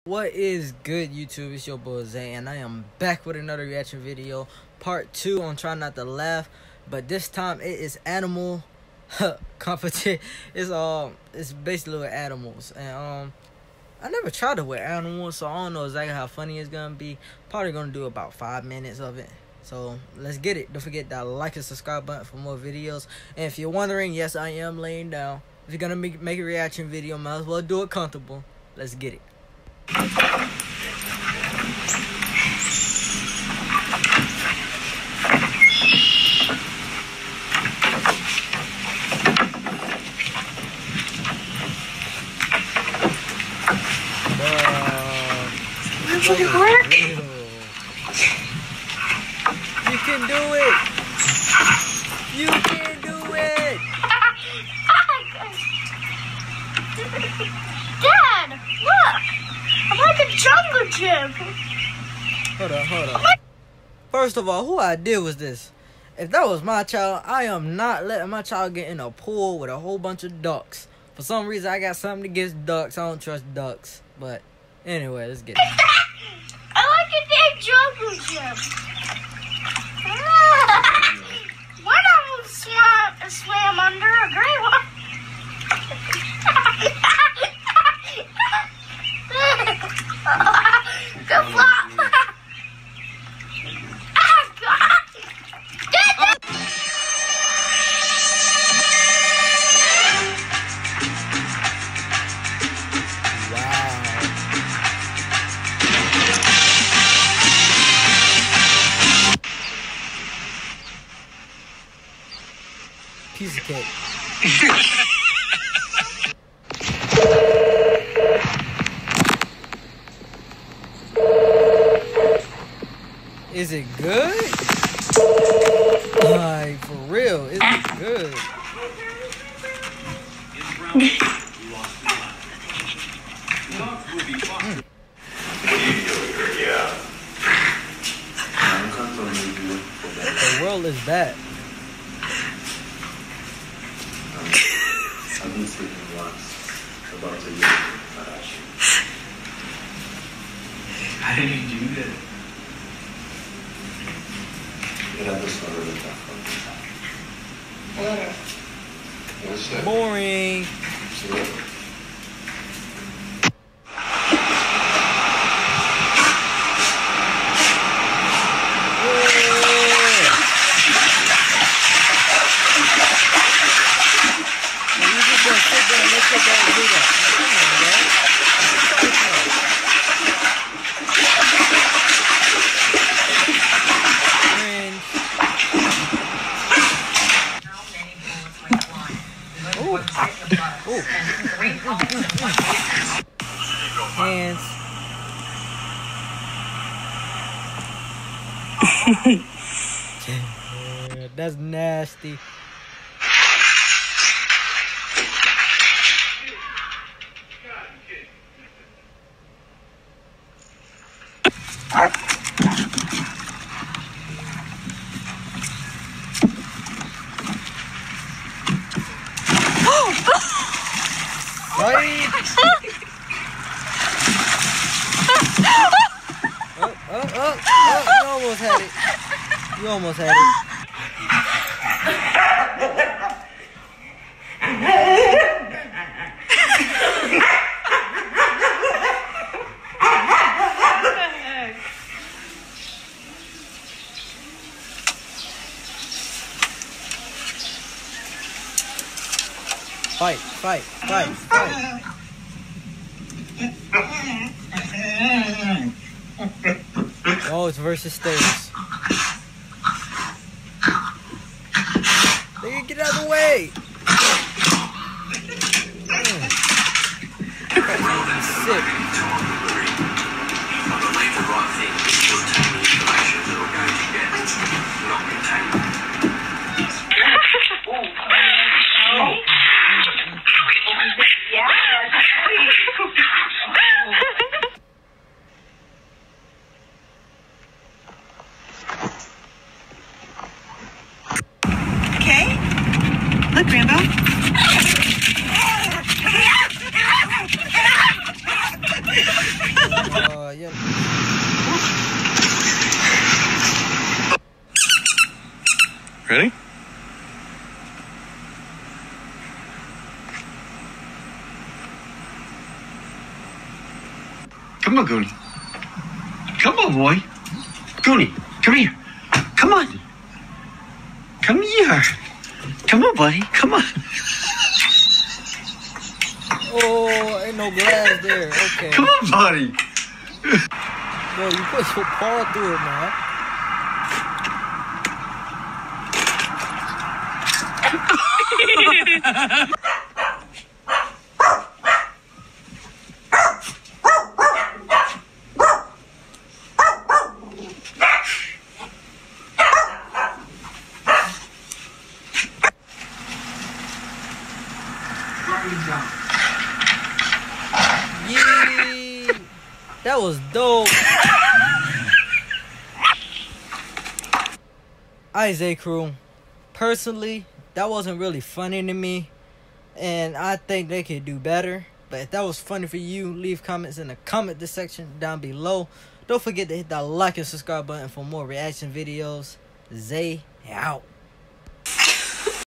What is good, YouTube? It's your boy Zay, and I am back with another reaction video, part 2 on Try Not to Laugh. But this time it is animal competition. It's basically with animals, and I never tried it with animals, so I don't know exactly how funny it's gonna be. Probably gonna do about 5 minutes of it. So let's get it. Don't forget that like and subscribe button for more videos. And if you're wondering, yes, I am laying down. If you're gonna make a reaction video, might as well do it comfortable. Let's get it. Would it work? You can do it! You can do it! Dad, look! I'm like a jungle gym. Hold on. First of all, whose idea was this? If that was my child, I am not letting my child get in a pool with a whole bunch of ducks. For some reason, I got something against ducks. I don't trust ducks. But anyway, let's get it. I like a big jungle gym. One of them swam under a gray one. Good flop. Piece of cake. Is it good? Like, for real, is it good? The world is bad. I've been sleeping once about a year ago. How did you do that? Boring. Hands. That's nasty. Right. You almost had it. You almost had it. Fight. Oh, it's versus stairs. Nigga, get out of the way! Sick. Look, Rambo. Yeah. Ready? Come on, Goonie. Come on, boy. Goonie, come here. Come on. Come here. Come on, buddy. Come on. Oh, ain't no glass there. Okay. Come on, buddy. Bro, you put your paw through it, man. Yee! That was dope. Alright, Zay Crew. Personally, that wasn't really funny to me. And I think they could do better. But if that was funny for you, leave comments in the comment section down below. Don't forget to hit that like and subscribe button for more reaction videos. Zay out.